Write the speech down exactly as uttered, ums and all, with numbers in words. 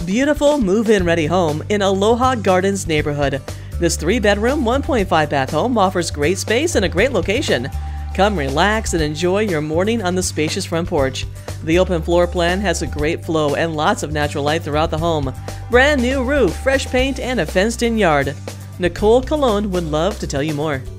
beautiful move-in ready home in Aloha Gardens neighborhood. This three-bedroom, one point five bath home offers great space and a great location. Come relax and enjoy your morning on the spacious front porch. The open floor plan has a great flow and lots of natural light throughout the home. Brand new roof, fresh paint, and a fenced-in yard. Nicole Colón would love to tell you more.